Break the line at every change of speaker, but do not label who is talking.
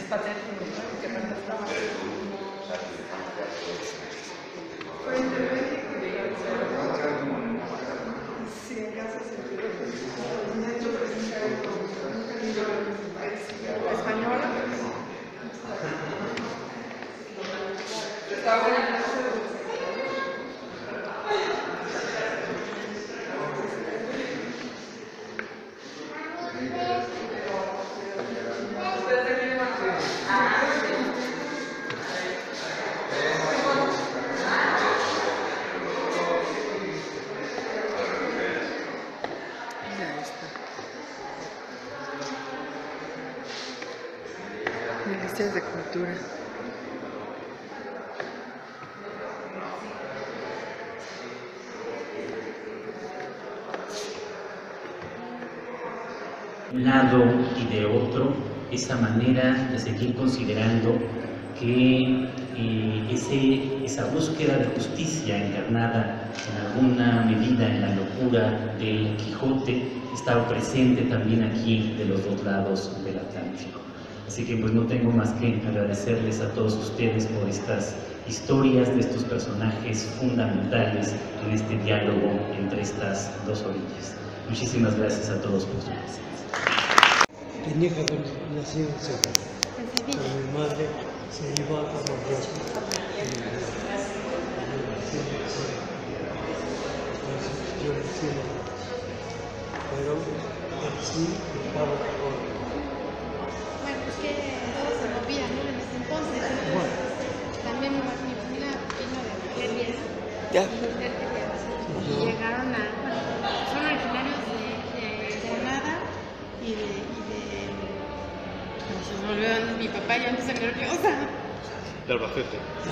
patético, ¿no? Que no estaba. Sí, en casa se española. Está bueno.
Ministerios de Cultura.
De un lado y de otro, esa manera de seguir considerando que esa búsqueda de justicia encarnada en alguna medida en la locura del Quijote estaba presente también aquí de los dos lados del Atlántico. Así que pues no tengo más que agradecerles a todos ustedes por estas historias de estos personajes fundamentales en este diálogo entre estas dos orillas. Muchísimas gracias a todos por su presencia.
Tenía que haber nacido en Sevilla, pero mi madre se iba a Bordeaux. Yo nací en Bordeaux, pero así estaba todo.
Bueno, es que todo se movía, ¿no? En ese entonces.
Bueno.
También mi familia vino de Argelia.
Ya.
Y llegaron a, bueno, son originarios de Granada y se me olvidó mi papá, ya empecé nerviosa.
De Albacete.